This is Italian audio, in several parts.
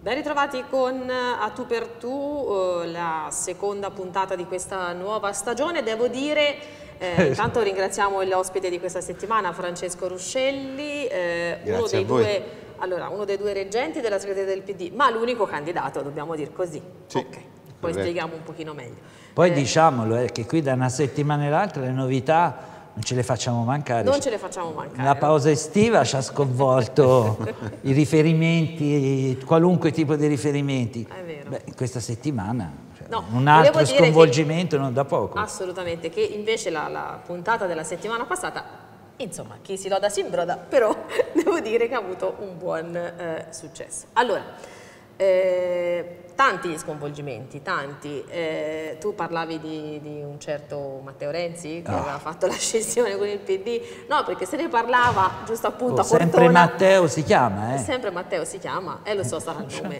Ben ritrovati con A Tu per Tu, la seconda puntata di questa nuova stagione. Devo dire, intanto ringraziamo l'ospite di questa settimana, Francesco Ruscelli, uno dei due reggenti della segreteria del PD, ma l'unico candidato, dobbiamo dire così. Sì, ok, poi spieghiamo un pochino meglio. Poi diciamolo, che qui da una settimana all'altra le novità non ce le facciamo mancare. Non ce le facciamo mancare. La pausa estiva ci ha sconvolto i riferimenti, qualunque tipo di riferimenti. È vero. Beh, in questa settimana No, un altro sconvolgimento non da poco. Assolutamente, che invece la puntata della settimana passata, insomma, chi si loda si imbroda, però devo dire che ha avuto un buon successo. Allora, tanti sconvolgimenti, tanti. Tu parlavi di un certo Matteo Renzi che aveva fatto la scissione con il PD. No, perché se ne parlava giusto appunto a Cortona. Sempre Matteo si chiama, Sempre Matteo si chiama, lo so, sarà il nome.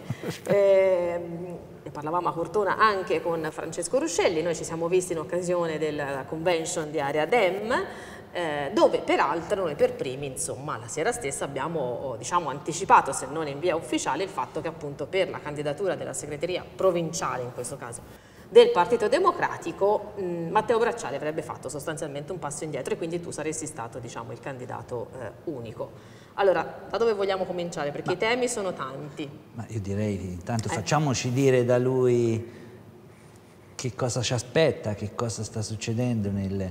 Ne parlavamo a Cortona anche con Francesco Ruscelli. Noi ci siamo visti in occasione della convention di Area Dem, dove peraltro noi per primi, insomma, la sera stessa abbiamo anticipato, se non in via ufficiale, il fatto che appunto per la candidatura della segreteria provinciale, in questo caso del Partito Democratico, Matteo Bracciali avrebbe fatto sostanzialmente un passo indietro e quindi tu saresti stato, diciamo, il candidato unico. Allora, da dove vogliamo cominciare? Perché i temi sono tanti. Ma io direi, intanto facciamoci dire da lui che cosa ci aspetta, che cosa sta succedendo nel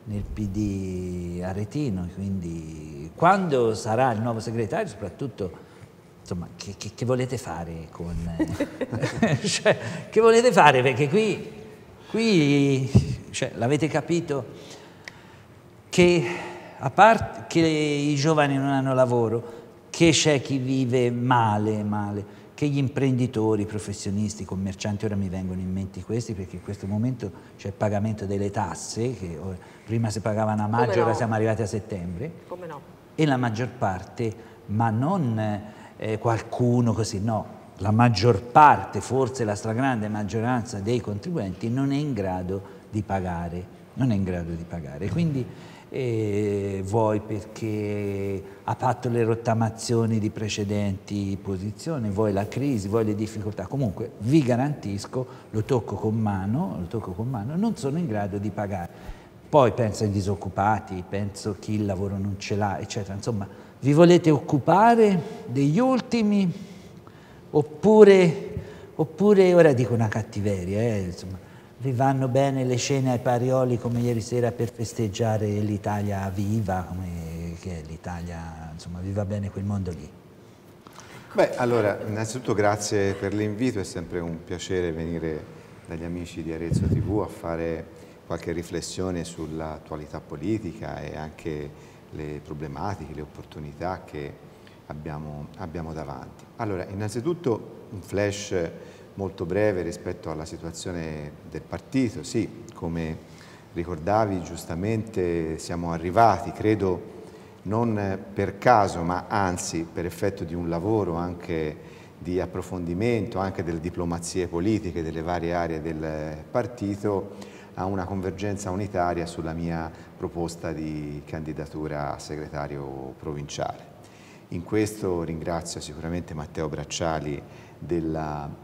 PD aretino, quindi quando sarà il nuovo segretario, soprattutto, insomma, che volete fare con... cioè, che volete fare? Perché qui cioè, l'avete capito che a parte che i giovani non hanno lavoro, che c'è chi vive male, che gli imprenditori, i professionisti, i commercianti, ora mi vengono in mente questi perché in questo momento c'è il pagamento delle tasse, che prima si pagavano a maggio, ora siamo arrivati a settembre. Come no? E la maggior parte, ma non qualcuno così, no, la maggior parte, forse la stragrande maggioranza dei contribuenti non è in grado di pagare, quindi vuoi perché ha fatto le rottamazioni di precedenti posizioni, vuoi la crisi, vuoi le difficoltà, comunque vi garantisco, lo tocco con mano, non sono in grado di pagare. Poi penso ai disoccupati, penso a chi il lavoro non ce l'ha, eccetera. Insomma, vi volete occupare degli ultimi oppure ora dico una cattiveria, insomma, vi vanno bene le cene ai Parioli come ieri sera per festeggiare l'Italia viva, come che è l'Italia, insomma, vi va bene quel mondo lì? Beh, allora, innanzitutto grazie per l'invito, è sempre un piacere venire dagli amici di Arezzo TV a fare qualche riflessione sull'attualità politica e anche le problematiche, le opportunità che abbiamo davanti. Allora, innanzitutto un flash molto breve rispetto alla situazione del partito. Sì, come ricordavi giustamente siamo arrivati, credo non per caso, ma anzi per effetto di un lavoro anche di approfondimento, anche delle diplomazie politiche delle varie aree del partito, a una convergenza unitaria sulla mia proposta di candidatura a segretario provinciale. In questo ringrazio sicuramente Matteo Bracciali della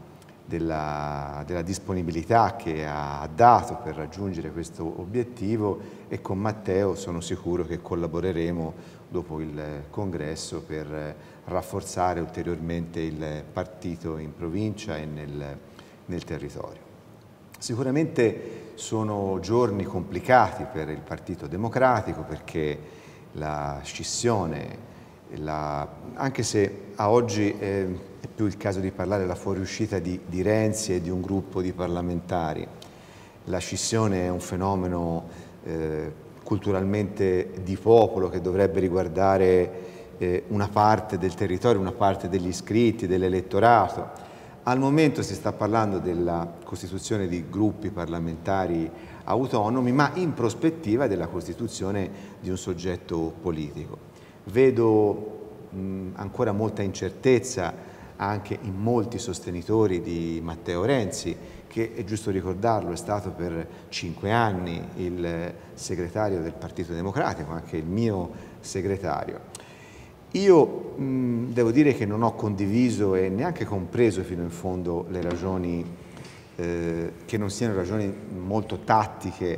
disponibilità che ha dato per raggiungere questo obiettivo e con Matteo sono sicuro che collaboreremo dopo il congresso per rafforzare ulteriormente il partito in provincia e nel territorio. Sicuramente sono giorni complicati per il Partito Democratico perché la scissione, anche se a oggi è più il caso di parlare della fuoriuscita di Renzi e di un gruppo di parlamentari, la scissione è un fenomeno culturalmente di popolo che dovrebbe riguardare una parte del territorio, una parte degli iscritti, dell'elettorato. Al momento si sta parlando della costituzione di gruppi parlamentari autonomi, ma in prospettiva della costituzione di un soggetto politico. Vedo ancora molta incertezza anche in molti sostenitori di Matteo Renzi, che è giusto ricordarlo, è stato per 5 anni il segretario del Partito Democratico, anche il mio segretario. Io devo dire che non ho condiviso e neanche compreso fino in fondo le ragioni, che non siano ragioni molto tattiche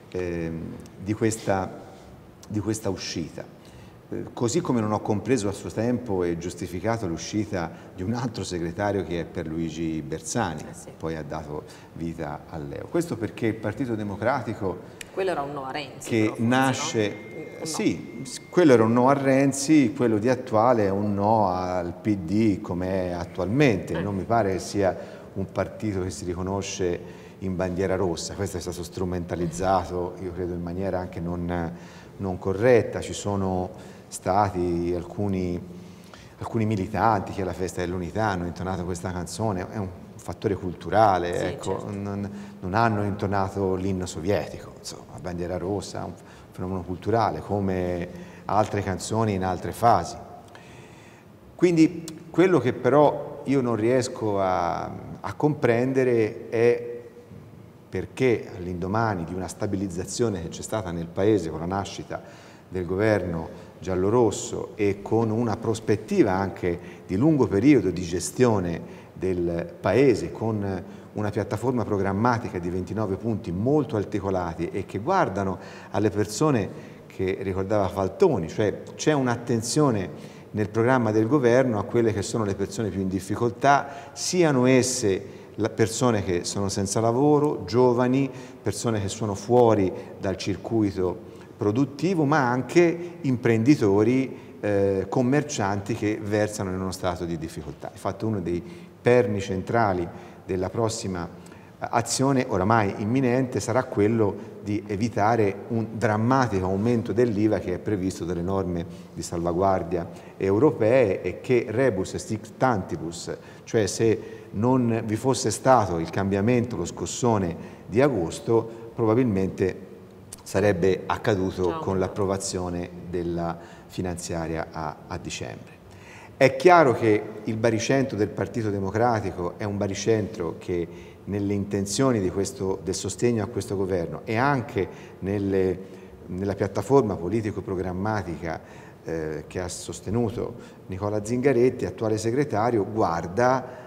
di questa uscita. Così come non ho compreso a suo tempo e giustificato l'uscita di un altro segretario che è Pierluigi Bersani, sì. poi ha dato vita all'EO. Questo perché il Partito Democratico, quello era un no a Renzi, che forse, nasce, no? sì, quello era un no a Renzi, quello di attuale è un no al PD come è attualmente. Non mi pare che sia un partito che si riconosce in bandiera rossa. Questo è stato strumentalizzato, io credo, in maniera anche non corretta. Ci sono stati alcuni militanti che alla festa dell'unità hanno intonato questa canzone, è un fattore culturale, sì, ecco, certo. non hanno intonato l'inno sovietico, insomma, la bandiera rossa è un fenomeno culturale come altre canzoni in altre fasi. Quindi quello che però io non riesco a comprendere è perché all'indomani di una stabilizzazione che c'è stata nel Paese con la nascita del governo giallorosso e con una prospettiva anche di lungo periodo di gestione del Paese, con una piattaforma programmatica di 29 punti molto articolati e che guardano alle persone che ricordava Faltoni, cioè c'è un'attenzione nel programma del governo a quelle che sono le persone più in difficoltà, siano esse persone che sono senza lavoro, giovani, persone che sono fuori dal circuito produttivo, ma anche imprenditori, commercianti che versano in uno stato di difficoltà. Infatti uno dei perni centrali della prossima azione oramai imminente sarà quello di evitare un drammatico aumento dell'IVA che è previsto dalle norme di salvaguardia europee e che rebus sic tantibus, cioè se non vi fosse stato il cambiamento, lo scossone di agosto, probabilmente sarebbe accaduto con l'approvazione della finanziaria a dicembre. È chiaro che il baricentro del Partito Democratico è un baricentro che nelle intenzioni del sostegno a questo governo e anche nella piattaforma politico-programmatica che ha sostenuto Nicola Zingaretti, attuale segretario, guarda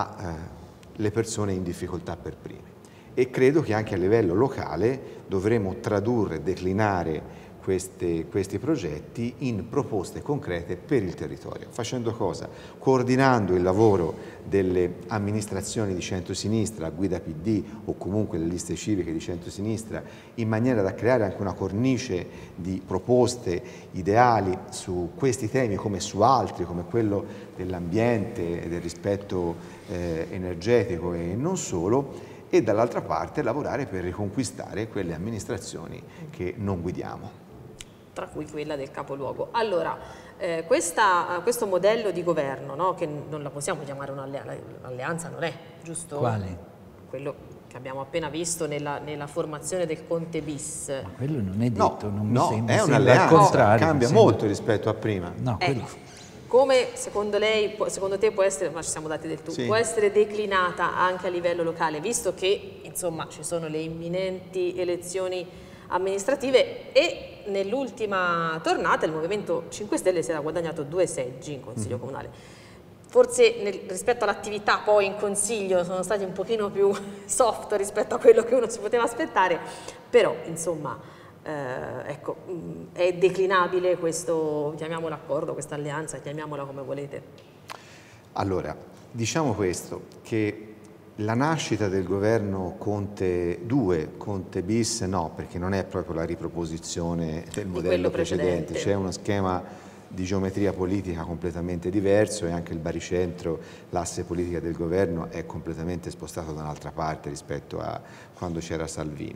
alle persone in difficoltà per prime. E credo che anche a livello locale dovremo tradurre, declinare questi progetti in proposte concrete per il territorio. Facendo cosa? Coordinando il lavoro delle amministrazioni di centrosinistra, a guida PD o comunque le liste civiche di centrosinistra, in maniera da creare anche una cornice di proposte ideali su questi temi come su altri, come quello dell'ambiente e del rispetto energetico e non solo, e dall'altra parte lavorare per riconquistare quelle amministrazioni che non guidiamo. Tra cui quella del capoluogo. Allora, questo modello di governo, no, che non la possiamo chiamare un'alleanza, non è giusto? Quale? Quello che abbiamo appena visto nella formazione del Conte bis. Ma quello non è detto, non mi sembra, è sembra un'alleanza, al contrario. cambia molto rispetto a prima. No, quello... Come secondo te può essere, ma ci siamo dati del tu, sì, può essere declinata anche a livello locale, visto che insomma ci sono le imminenti elezioni amministrative e nell'ultima tornata il Movimento 5 Stelle si era guadagnato 2 seggi in Consiglio Comunale. Forse rispetto all'attività poi in Consiglio sono stati un pochino più soft rispetto a quello che uno si poteva aspettare, però insomma ecco, è declinabile questo, chiamiamolo accordo, questa alleanza, chiamiamola come volete. Allora, diciamo questo, che la nascita del governo Conte 2, Conte bis no, perché non è proprio la riproposizione del modello precedente, c'è uno schema di geometria politica completamente diverso e anche il baricentro, l'asse politica del governo è completamente spostato da un'altra parte rispetto a quando c'era Salvini.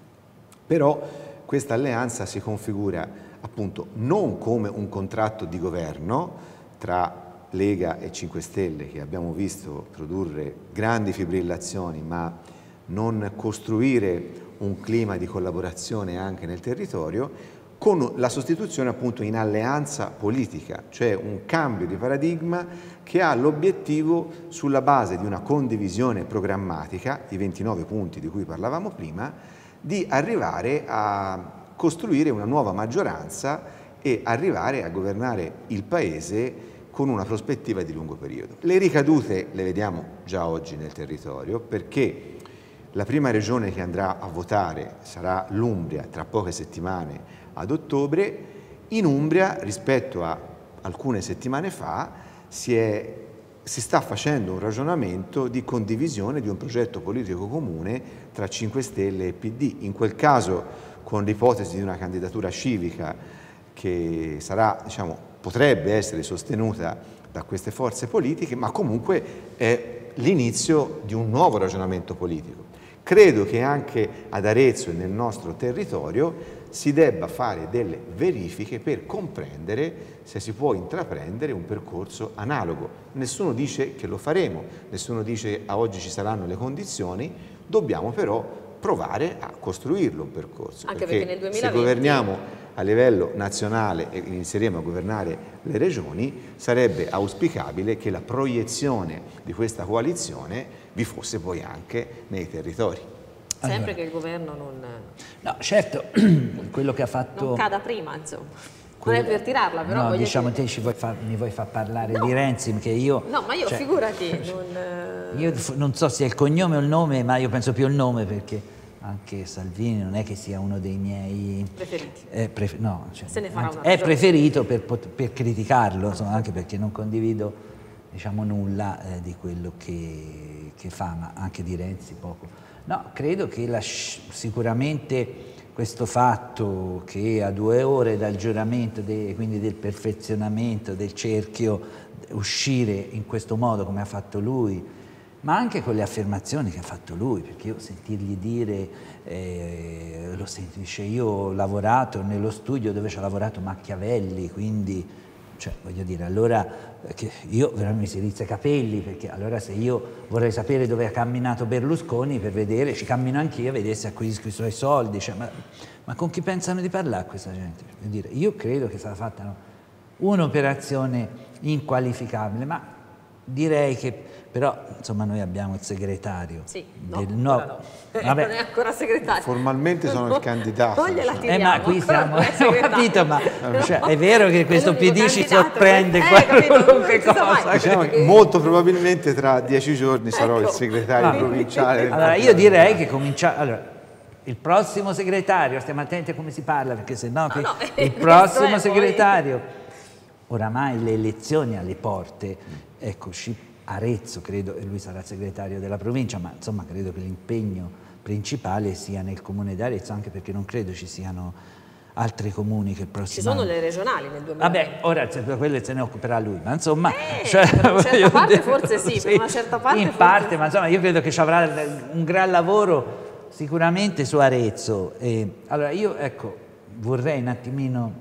Però questa alleanza si configura appunto non come un contratto di governo tra Lega e 5 Stelle, che abbiamo visto produrre grandi fibrillazioni, ma non costruire un clima di collaborazione anche nel territorio, con la sostituzione appunto in alleanza politica, cioè un cambio di paradigma che ha l'obiettivo, sulla base di una condivisione programmatica, i 29 punti di cui parlavamo prima, di arrivare a costruire una nuova maggioranza e arrivare a governare il Paese con una prospettiva di lungo periodo. Le ricadute le vediamo già oggi nel territorio, perché la prima regione che andrà a votare sarà l'Umbria tra poche settimane ad ottobre. In Umbria, rispetto a alcune settimane fa, si sta facendo un ragionamento di condivisione di un progetto politico comune tra 5 Stelle e PD, in quel caso con l'ipotesi di una candidatura civica che sarà, potrebbe essere sostenuta da queste forze politiche, ma comunque è l'inizio di un nuovo ragionamento politico. Credo che anche ad Arezzo e nel nostro territorio si debba fare delle verifiche per comprendere se si può intraprendere un percorso analogo. Nessuno dice che lo faremo, nessuno dice a oggi ci saranno le condizioni, dobbiamo però provare a costruirlo un percorso. Anche perché nel 2020... se governiamo a livello nazionale e inizieremo a governare le regioni, sarebbe auspicabile che la proiezione di questa coalizione vi fosse poi anche nei territori. Sempre che il governo non... No, certo, quello che ha fatto... non cada prima, insomma. Non è per tirarla, però... No, diciamo te mi vuoi far parlare di Renzi, che io... No, ma io, figurati, Io non so se è il cognome o il nome, ma io penso più il nome, perché anche Salvini non è che sia uno dei miei... preferiti. No, se ne farà una è preferito per criticarlo, insomma, anche perché non condivido, nulla di quello che fa, ma anche di Renzi poco. No, credo che sicuramente questo fatto che a 2 ore dal giuramento, quindi del perfezionamento del cerchio, uscire in questo modo come ha fatto lui, ma anche con le affermazioni che ha fatto lui, perché io sentirgli dire, dice, io ho lavorato nello studio dove ci ha lavorato Machiavelli, quindi... voglio dire, allora io veramente mi si rizza i capelli, perché allora se io vorrei sapere dove ha camminato Berlusconi per vedere, ci cammino anch'io a vedere se acquisisco i suoi soldi, ma con chi pensano di parlare questa gente? Voglio dire, io credo che sia stata fatta un'operazione inqualificabile, ma direi che però insomma noi abbiamo il segretario no. Vabbè. Non è ancora segretario. Formalmente sono il candidato. Poi gliela tiriamo, ma qui siamo, ho capito, ma è vero che questo PD ci sorprende qualunque cosa. Diciamo che molto probabilmente tra 10 giorni sarò il segretario provinciale. Allora io direi che il prossimo segretario, stiamo attenti a come si parla, perché sennò il prossimo segretario, oramai le elezioni alle porte, eccoci. Arezzo, credo, e lui sarà il segretario della provincia, ma insomma credo che l'impegno principale sia nel comune di Arezzo, anche perché non credo ci siano altri comuni che il prossimo anno... Ci sono le regionali nel 2020. Vabbè, ora quelle se ne occuperà lui, ma insomma... per una certa parte forse sì, per una certa parte in parte, ma insomma io credo che ci avrà un gran lavoro sicuramente su Arezzo. Allora io, vorrei un attimino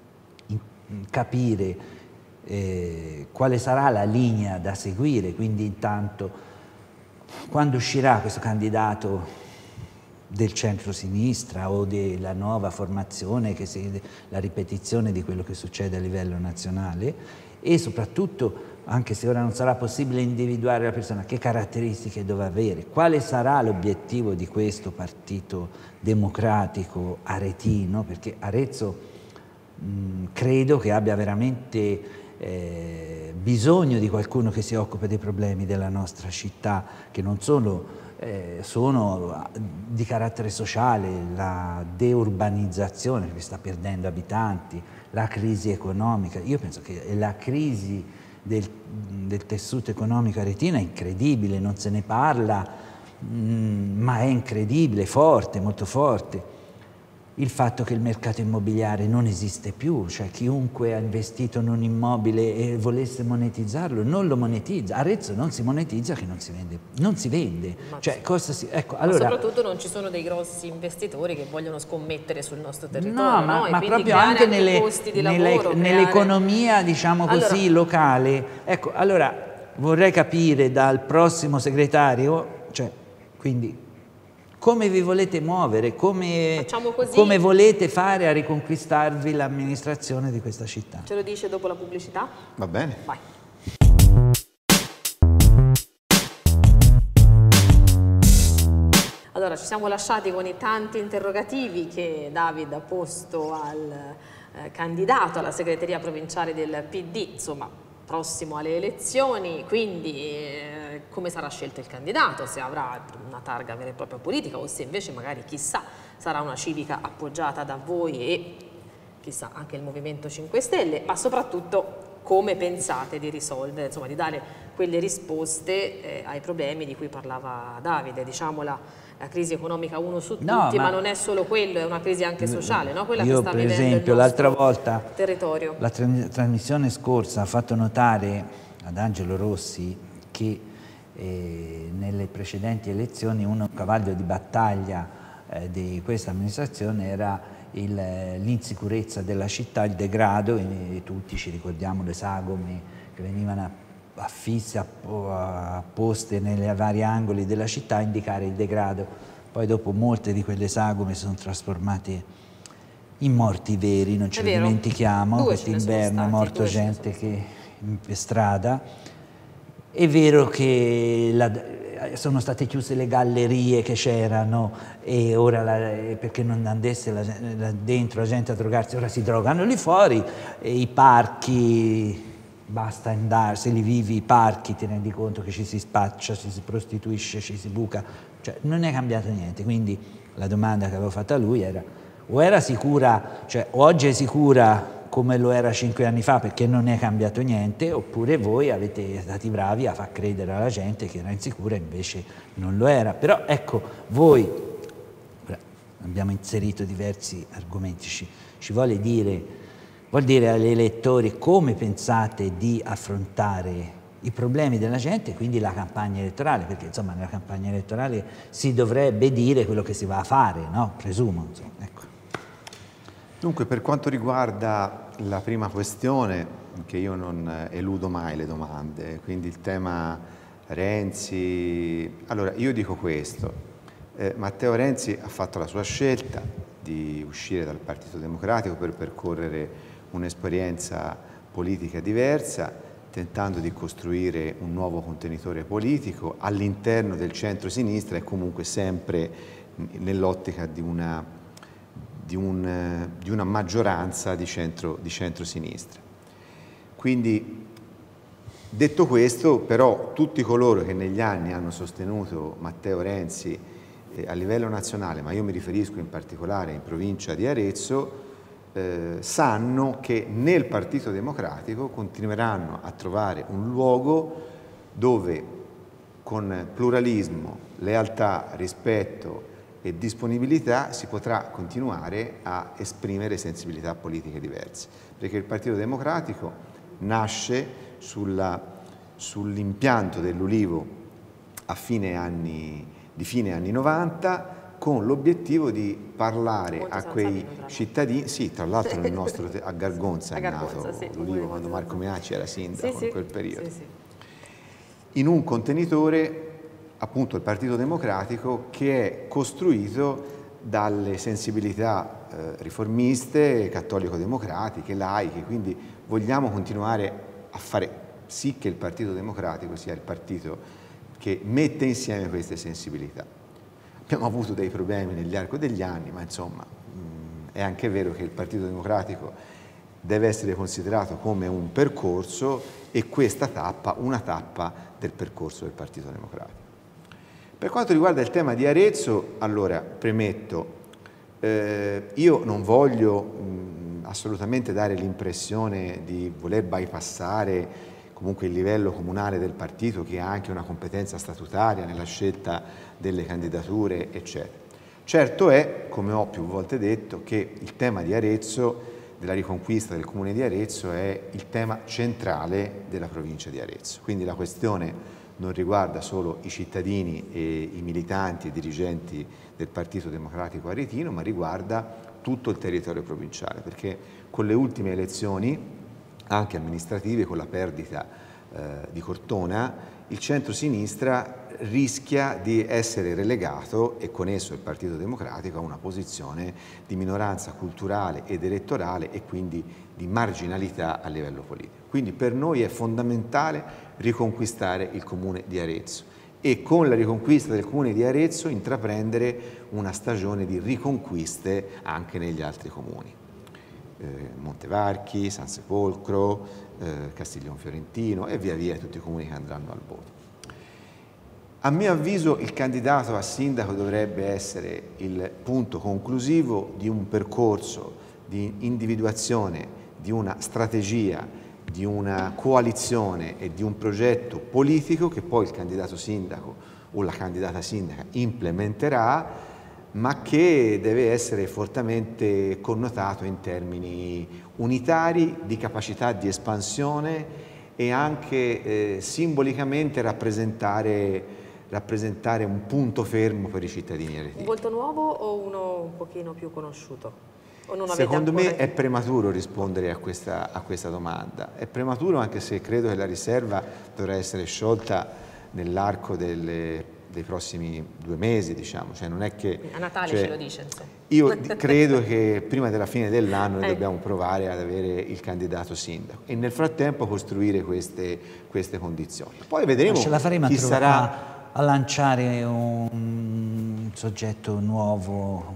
capire quale sarà la linea da seguire, quindi intanto quando uscirà questo candidato del centro-sinistra o della nuova formazione, la ripetizione di quello che succede a livello nazionale, e soprattutto, anche se ora non sarà possibile individuare la persona, che caratteristiche deve avere, quale sarà l'obiettivo di questo partito democratico aretino, perché Arezzo credo che abbia veramente bisogno di qualcuno che si occupa dei problemi della nostra città, che non solo sono di carattere sociale, la deurbanizzazione che sta perdendo abitanti, la crisi economica. Io penso che la crisi del tessuto economico aretino è incredibile, non se ne parla, ma è incredibile, forte, molto forte. Il fatto che il mercato immobiliare non esiste più, cioè chiunque ha investito in un immobile e volesse monetizzarlo non lo monetizza. Arezzo non si monetizza che non si vende. Cioè, allora, ma soprattutto non ci sono dei grossi investitori che vogliono scommettere sul nostro territorio. No, ma proprio anche nell'economia, diciamo così, locale. Ecco, allora vorrei capire dal prossimo segretario, quindi come vi volete muovere, come volete fare a riconquistarvi l'amministrazione di questa città. Ce lo dice dopo la pubblicità? Va bene. Vai. Allora, ci siamo lasciati con i tanti interrogativi che David ha posto al candidato alla segreteria provinciale del PD, insomma prossimo alle elezioni, quindi come sarà scelto il candidato, se avrà una targa vera e propria politica o se invece magari chissà sarà una civica appoggiata da voi e chissà anche il Movimento 5 Stelle, ma soprattutto come pensate di risolvere, insomma di dare quelle risposte ai problemi di cui parlava Davide, diciamo la crisi economica uno su tutti, ma non è solo quello, è una crisi anche sociale, no? Quella che sta per vivendo esempio il nostro l'altra volta, territorio. la trasmissione scorsa ha fatto notare ad Angelo Rossi che nelle precedenti elezioni un cavallo di battaglia di questa amministrazione era l'insicurezza della città, il degrado, e tutti ci ricordiamo le sagome che venivano affisse, apposte nei vari angoli della città a indicare il degrado. Poi dopo molte di quelle sagome si sono trasformate in morti veri, non ce lo dimentichiamo, quest'inverno è morto gente per strada. È vero che sono state chiuse le gallerie che c'erano e ora perché non andasse dentro la gente a drogarsi, ora si drogano lì fuori, e i parchi, basta andare, se li vivi i parchi ti rendi conto che ci si spaccia, ci si prostituisce, ci si buca, cioè non è cambiato niente. Quindi la domanda che avevo fatto a lui era: o era sicura, cioè oggi è sicura come lo era 5 anni fa perché non è cambiato niente, oppure voi avete stati bravi a far credere alla gente che era insicura e invece non lo era. Però ecco, voi, abbiamo inserito diversi argomenti, ci vuol dire agli elettori come pensate di affrontare i problemi della gente, quindi la campagna elettorale, perché insomma nella campagna elettorale si dovrebbe dire quello che si va a fare, no? Presumo, insomma, ecco. Dunque, per quanto riguarda la prima questione, che io non eludo mai le domande, quindi il tema Renzi, allora io dico questo, Matteo Renzi ha fatto la sua scelta di uscire dal Partito Democratico per percorrere un'esperienza politica diversa, tentando di costruire un nuovo contenitore politico all'interno del centro-sinistra e comunque sempre nell'ottica di una maggioranza di centro-sinistra. Quindi, detto questo, però, tutti coloro che negli anni hanno sostenuto Matteo Renzi a livello nazionale, ma io mi riferisco in particolare in provincia di Arezzo, sanno che nel Partito Democratico continueranno a trovare un luogo dove con pluralismo, lealtà, rispetto e disponibilità si potrà continuare a esprimere sensibilità politiche diverse, perché il Partito Democratico nasce sull'impianto dell'Ulivo di fine anni 90 con l'obiettivo di parlare a quei cittadini, sì, tra l'altro nel nostro a Gargonza è nato l'Ulivo quando Marco Meacci era sindaco in quel periodo, in un contenitore appunto il Partito Democratico che è costruito dalle sensibilità riformiste, cattolico-democratiche, laiche, quindi vogliamo continuare a fare sì che il Partito Democratico sia il partito che mette insieme queste sensibilità. Abbiamo avuto dei problemi nell'arco degli anni, ma insomma è anche vero che il Partito Democratico deve essere considerato come un percorso e questa tappa una tappa del percorso del Partito Democratico. Per quanto riguarda il tema di Arezzo, allora premetto, io non voglio assolutamente dare l'impressione di voler bypassare comunque il livello comunale del partito, che ha anche una competenza statutaria nella scelta delle candidature, eccetera. Certo è, come ho più volte detto, che il tema di Arezzo, della riconquista del comune di Arezzo, è il tema centrale della provincia di Arezzo. Quindi la questione non riguarda solo i cittadini e i militanti e dirigenti del Partito Democratico aretino, ma riguarda tutto il territorio provinciale, perché con le ultime elezioni, anche amministrative, con la perdita di Cortona, il centro-sinistra rischia di essere relegato, e con esso il Partito Democratico, a una posizione di minoranza culturale ed elettorale e quindi di marginalità a livello politico. Quindi per noi è fondamentale riconquistare il comune di Arezzo e con la riconquista del comune di Arezzo intraprendere una stagione di riconquiste anche negli altri comuni. Montevarchi, San Sepolcro, Castiglione Fiorentino e via via tutti i comuni che andranno al voto. A mio avviso il candidato a sindaco dovrebbe essere il punto conclusivo di un percorso di individuazione di una strategia, di una coalizione e di un progetto politico che poi il candidato sindaco o la candidata sindaca implementerà, ma che deve essere fortemente connotato in termini unitari, di capacità di espansione e anche simbolicamente rappresentare un punto fermo per i cittadini aretini. Un volto nuovo o uno un pochino più conosciuto? O non Secondo me è prematuro rispondere a questa domanda. È prematuro anche se credo che la riserva dovrà essere sciolta nell'arco dei prossimi 2 mesi, diciamo. Cioè, non è che, a Natale ce lo dice, insomma. Io credo che prima della fine dell'anno noi dobbiamo provare ad avere il candidato sindaco e nel frattempo costruire queste condizioni. Poi vedremo ce la faremo chi sarà a lanciare un soggetto nuovo,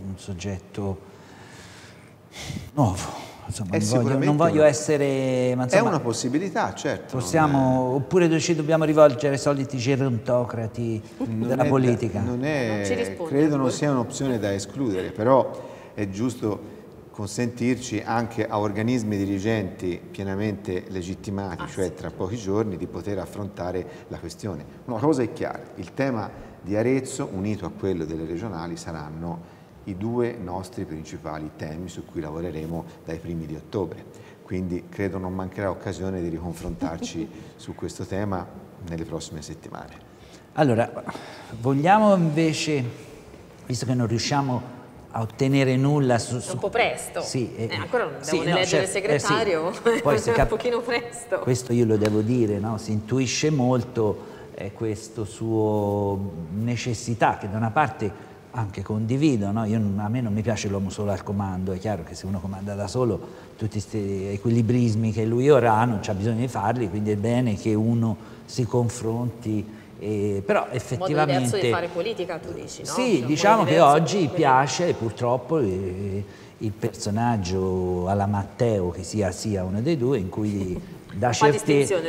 insomma, non voglio essere... Ma insomma, è una possibilità, certo. Oppure ci dobbiamo rivolgere ai soliti gerontocrati della politica. Credo non sia un'opzione da escludere, però è giusto consentirci anche a organismi dirigenti pienamente legittimati, cioè tra pochi giorni, di poter affrontare la questione. Una cosa è chiara, il tema di Arezzo, unito a quello delle regionali, saranno i 2 nostri principali temi su cui lavoreremo dai primi di ottobre, quindi credo non mancherà occasione di riconfrontarci su questo tema nelle prossime settimane. Allora, vogliamo invece, visto che non riusciamo a ottenere nulla su... È un po' presto, sì, ancora non devono eleggere il segretario, Poi è un pochino presto. Questo io lo devo dire, no? Si intuisce molto questo suo necessità, che da una parte anche condivido, no? A me non mi piace l'uomo solo al comando, è chiaro che se uno comanda da solo tutti questi equilibrismi che lui ora ha non c'ha bisogno di farli, quindi è bene che uno si confronti, però effettivamente... Un modo diverso di fare politica, tu dici, no? Sì, diciamo che oggi piace purtroppo il personaggio alla Matteo, che sia uno dei 2, in cui dà certezze,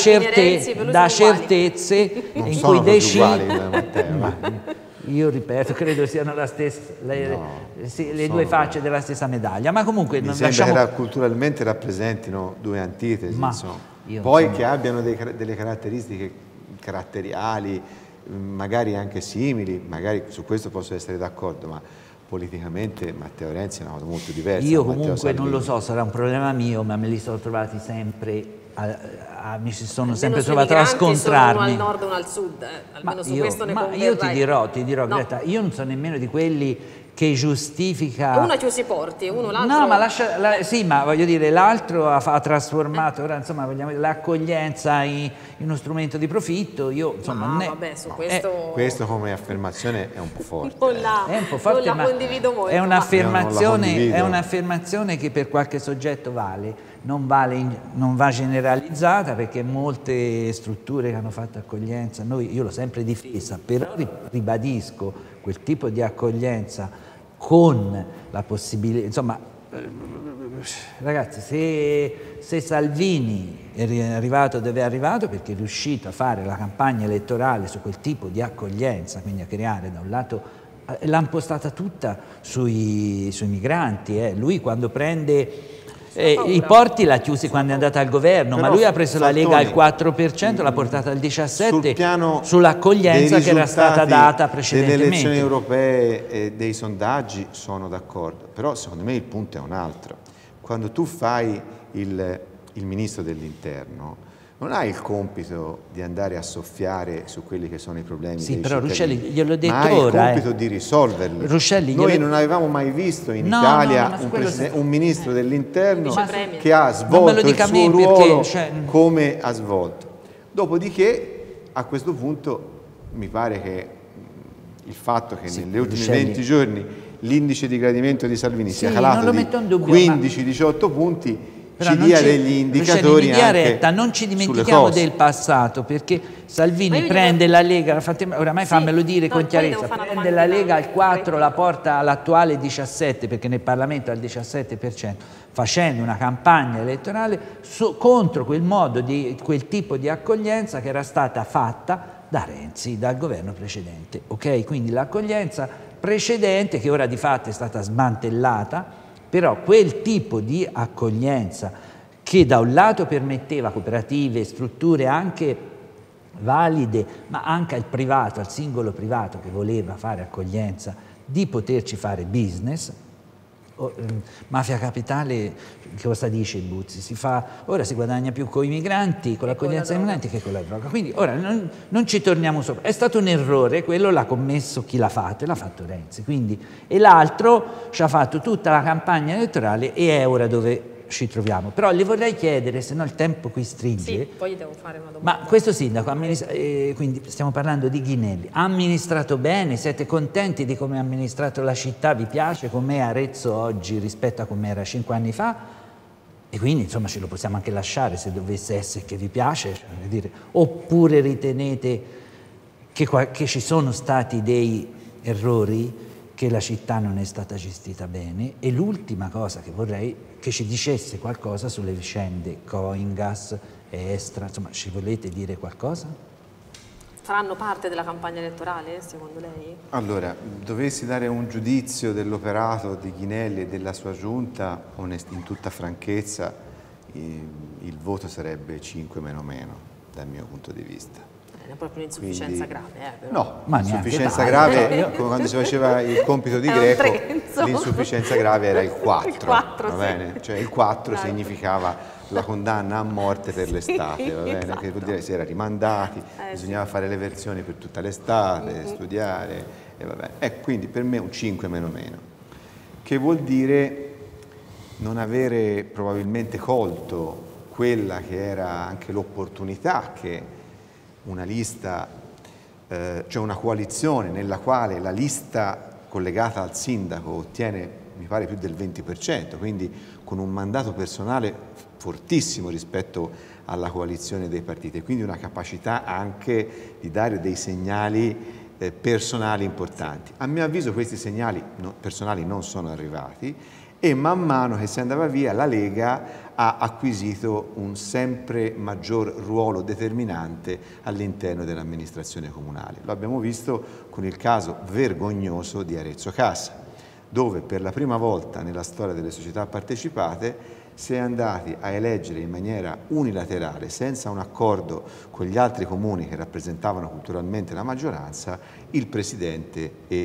in cui decide... Io ripeto, credo siano la stessa, le 2 facce della stessa medaglia, ma comunque mi sembra che culturalmente rappresentino 2 antitesi, poi che abbiano delle caratteristiche caratteriali, magari anche simili, magari su questo posso essere d'accordo, ma politicamente Matteo Renzi è una cosa molto diversa. Io comunque non lo so, sarà un problema mio, ma me li sono trovati sempre... mi ci sono sempre trovato a scontrarmi. Sono uno al nord e uno al sud, almeno su questo ne converrai. Io ti dirò, no. Greta, io non sono nemmeno di quelli che giustifica... Uno chiuso i porti, uno l'altro... No, ma sì, ma voglio dire, l'altro ha trasformato, ora insomma, l'accoglienza in uno strumento di profitto, io insomma... vabbè, su questo... Questo come affermazione è un po' forte. È un po' forte, non la condivido molto. È un'affermazione che per qualche soggetto vale. Non va generalizzata, perché molte strutture che hanno fatto accoglienza, io l'ho sempre difesa, però ribadisco, quel tipo di accoglienza con la possibilità, insomma, ragazzi, se Salvini è arrivato dove è arrivato perché è riuscito a fare la campagna elettorale su quel tipo di accoglienza, quindi a creare da un lato, l'ha impostata tutta sui migranti, lui quando prende... I porti l'ha chiusi quando è andata al governo, però, ma lui ha preso la Lega al 4%, l'ha portata al 17% sull'accoglienza che era stata data precedentemente. Delle elezioni europee e dei sondaggi sono d'accordo, però secondo me il punto è un altro. Quando tu fai il ministro dell'interno non hai il compito di andare a soffiare su quelli che sono i problemi dei cittadini, Ruscelli gliel'ho detto ma hai ora, il compito di risolverli. Ruscelli, noi non avevamo mai visto in Italia un ministro dell'interno che ha svolto il suo ruolo come ha svolto. Dopodiché, a questo punto, mi pare che il fatto che negli ultimi 20 giorni l'indice di gradimento di Salvini sia calato di 15-18 punti ci dia degli indicatori in via anche retta, non ci dimentichiamo del passato, perché Salvini prende la Lega, oramai fammelo dire con chiarezza, prende la Lega al 4, la porta all'attuale 17, perché nel Parlamento è al 17%, facendo una campagna elettorale contro quel modo quel tipo di accoglienza che era stata fatta da Renzi, dal governo precedente. Ok? Quindi l'accoglienza precedente, che ora di fatto è stata smantellata, però quel tipo di accoglienza che da un lato permetteva cooperative, strutture anche valide, ma anche al privato, al singolo privato che voleva fare accoglienza, di poterci fare business. Mafia capitale, che cosa dice Buzzi? Ora si guadagna più con i migranti, con l'accoglienza dei migranti che con la droga. Quindi ora non ci torniamo sopra. È stato un errore, quello l'ha commesso chi l'ha fatto, e l'ha fatto Renzi. Quindi, e l'altro ci ha fatto tutta la campagna elettorale e è ora dove ci troviamo. Però le vorrei chiedere, se no il tempo qui stringe. Sì, poi gli devo fare una domanda. Ma questo sindaco, quindi stiamo parlando di Ghinelli, ha amministrato bene? Siete contenti di come ha amministrato la città? Vi piace com'è Arezzo oggi rispetto a come era 5 anni fa? E quindi insomma ce lo possiamo anche lasciare se dovesse essere che vi piace, cioè, dire, oppure ritenete che ci sono stati dei errori, che la città non è stata gestita bene. E l'ultima cosa che vorrei che ci dicesse qualcosa sulle vicende Coingas e Estra, insomma, ci volete dire qualcosa? Faranno parte della campagna elettorale, secondo lei? Allora, dovessi dare un giudizio dell'operato di Ghinelli e della sua giunta, in tutta franchezza, il voto sarebbe 5 meno dal mio punto di vista. È proprio un'insufficienza grave. Però. No, ma l'insufficienza grave, come quando si faceva il compito di Greco, l'insufficienza grave era il 4, il 4 va bene? Cioè il 4 significava la condanna a morte per l'estate, va bene? Esatto. Che vuol dire si era rimandati, bisognava fare le versioni per tutta l'estate, studiare, e va bene. Ecco, quindi per me un 5 meno, che vuol dire non avere probabilmente colto quella che era anche l'opportunità che una lista, cioè una coalizione nella quale la lista collegata al sindaco ottiene, mi pare, più del 20%, quindi con un mandato personale fortissimo rispetto alla coalizione dei partiti, quindi una capacità anche di dare dei segnali personali importanti. A mio avviso questi segnali personali non sono arrivati e man mano che si andava via la Lega ha acquisito un sempre maggior ruolo determinante all'interno dell'amministrazione comunale. Lo abbiamo visto con il caso vergognoso di Arezzo Cassa, dove per la prima volta nella storia delle società partecipate si è andati a eleggere in maniera unilaterale, senza un accordo con gli altri comuni che rappresentavano culturalmente la maggioranza, il presidente e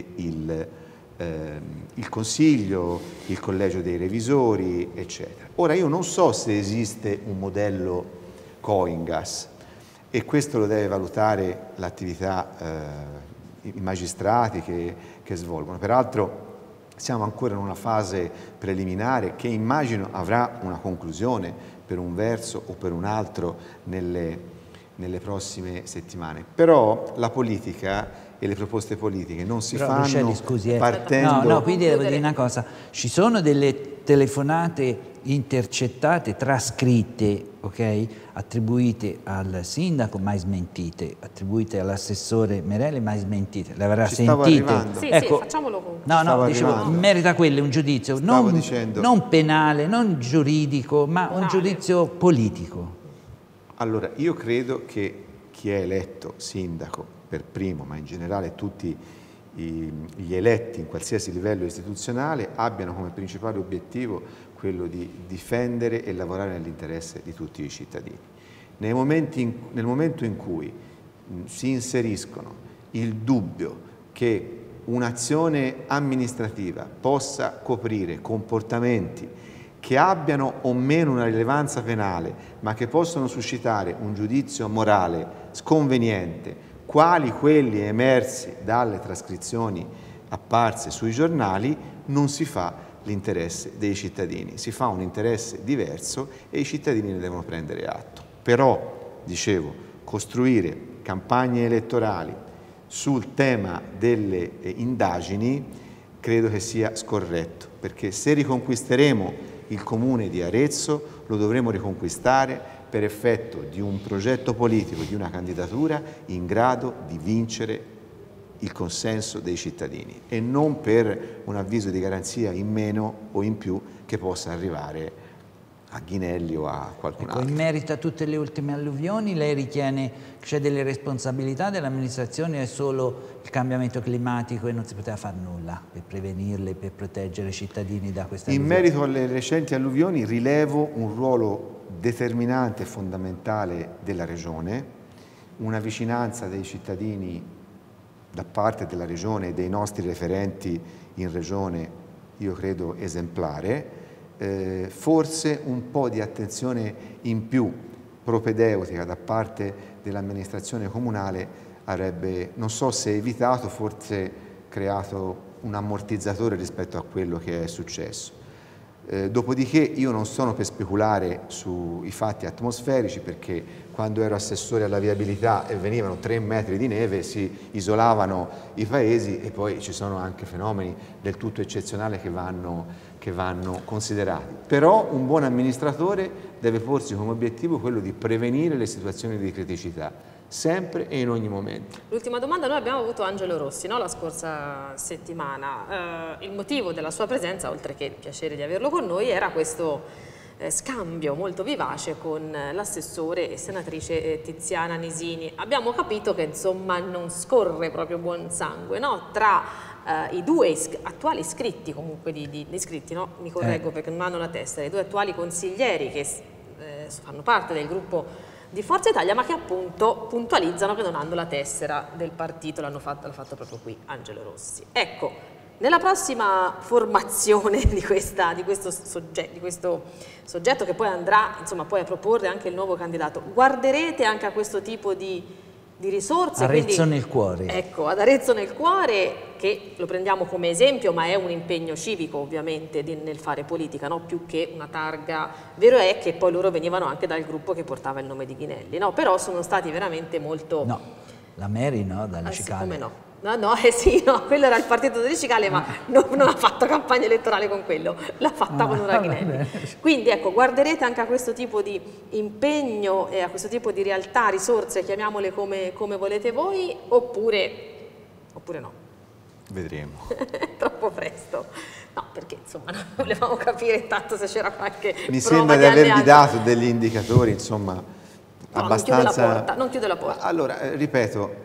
il consiglio, il collegio dei revisori, eccetera. Ora io non so se esiste un modello Coingas e questo lo deve valutare l'attività, i magistrati che svolgono. Peraltro siamo ancora in una fase preliminare che immagino avrà una conclusione per un verso o per un altro nelle prossime settimane. Però la politica e le proposte politiche non si fanno Luchelli, scusi, partendo... No, quindi devo dire una cosa. Ci sono delle telefonate intercettate, trascritte, ok? Attribuite al sindaco, mai smentite, attribuite all'assessore Merelli, mai smentite. Le avrà sentite? Sì, ecco, sì, facciamolo con... No, dicevo, in merito a quello un giudizio non penale, non giuridico, ma un giudizio politico. Allora, io credo che chi è eletto sindaco per primo, ma in generale tutti gli eletti in qualsiasi livello istituzionale abbiano come principale obiettivo quello di difendere e lavorare nell'interesse di tutti i cittadini. Nel momento in cui si inseriscono il dubbio che un'azione amministrativa possa coprire comportamenti che abbiano o meno una rilevanza penale, ma che possono suscitare un giudizio morale sconveniente, quali quelli emersi dalle trascrizioni apparse sui giornali, non si fa l'interesse dei cittadini, si fa un interesse diverso e i cittadini ne devono prendere atto. Però, dicevo, costruire campagne elettorali sul tema delle indagini credo che sia scorretto, perché se riconquisteremo il comune di Arezzo lo dovremo riconquistare per effetto di un progetto politico, di una candidatura in grado di vincere il consenso dei cittadini e non per un avviso di garanzia in meno o in più che possa arrivare a Ghinelli o a qualcun altro. In merito a tutte le ultime alluvioni, lei ritiene che c'è delle responsabilità dell'amministrazione o è solo il cambiamento climatico e non si poteva fare nulla per prevenirle, per proteggere i cittadini da queste alluvioni? In merito alle recenti alluvioni rilevo un ruolo determinante e fondamentale della Regione, una vicinanza dei cittadini da parte della Regione e dei nostri referenti in Regione, io credo esemplare, forse un po' di attenzione in più propedeutica da parte dell'amministrazione comunale avrebbe, non so se evitato, forse creato un ammortizzatore rispetto a quello che è successo. Dopodiché io non sono per speculare sui fatti atmosferici, perché quando ero assessore alla viabilità e venivano 3 metri di neve si isolavano i paesi e poi ci sono anche fenomeni del tutto eccezionali che vanno considerati. Però un buon amministratore deve porsi come obiettivo quello di prevenire le situazioni di criticità, sempre e in ogni momento. L'ultima domanda: noi abbiamo avuto Angelo Rossi, no, la scorsa settimana. Il motivo della sua presenza, oltre che il piacere di averlo con noi, era questo scambio molto vivace con l'assessore e senatrice Tiziana Nisini. Abbiamo capito che insomma non scorre proprio buon sangue, no? Tra i due attuali iscritti, comunque di iscritti, no? Mi correggo perché non hanno la tessera, i due attuali consiglieri che fanno parte del gruppo di Forza Italia, ma che appunto puntualizzano che non hanno la tessera del partito, l'ha fatto proprio qui Angelo Rossi. Ecco, nella prossima formazione di questo soggetto che poi andrà insomma poi a proporre anche il nuovo candidato, guarderete anche a questo tipo di risorse? Arezzo nel cuore. Ecco, ad Arezzo nel cuore, che lo prendiamo come esempio, ma è un impegno civico ovviamente nel fare politica, no? Più che una targa. Vero è che poi loro venivano anche dal gruppo che portava il nome di Ghinelli, no? Però sono stati veramente molto... No, la Meri no, dalla Sì, Cicale. come no? Sì, quello era il partito delle Cicale, ma non ha fatto campagna elettorale con quello, l'ha fatta con una Ghinelli. Quindi ecco, guarderete anche a questo tipo di impegno e a questo tipo di realtà, risorse, chiamiamole come volete voi, oppure no? Vedremo. Troppo presto. No, perché insomma non volevamo capire intanto se c'era qualche Mi sembra di avervi dato degli indicatori, insomma, abbastanza... Non chiude la porta. Allora, ripeto,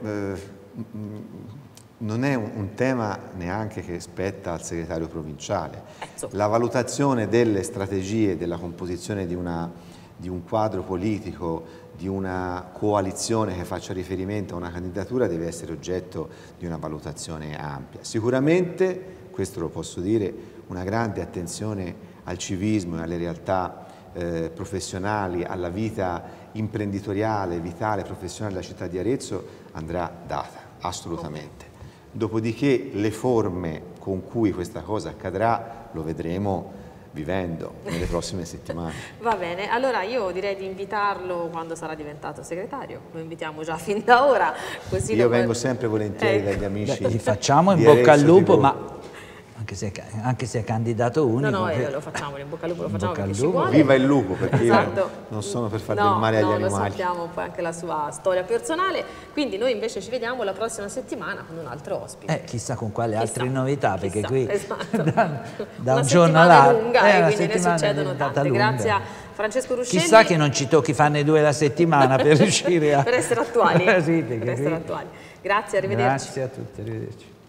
non è un tema neanche che spetta al segretario provinciale. La valutazione delle strategie, della composizione di un quadro politico, di una coalizione che faccia riferimento a una candidatura deve essere oggetto di una valutazione ampia. Sicuramente, questo lo posso dire, una grande attenzione al civismo e alle realtà professionali, alla vita imprenditoriale, vitale, professionale della città di Arezzo andrà data, assolutamente. Dopodiché le forme con cui questa cosa accadrà lo vedremo vivendo nelle prossime settimane. Va bene, allora io direi di invitarlo quando sarà diventato segretario, lo invitiamo già fin da ora. Così io vengo sempre volentieri dagli amici. Gli facciamo in bocca al lupo, ma anche se è candidato unico. No, lo facciamo, in bocca al lupo lo facciamo perché ci vuole. Viva il lupo, perché io non sono per fare del male agli animali. No, lo sappiamo poi anche la sua storia personale, quindi noi invece ci vediamo la prossima settimana con un altro ospite. Chissà con quali altre novità, perché qui da un giorno all'altro quindi ne succedono tante. Grazie a Francesco Ruscelli. Chissà che non ci tocchi farne 2 alla settimana per riuscire a... per essere attuali. Sì, per essere attuali. Grazie, arrivederci. Grazie a tutti, arrivederci.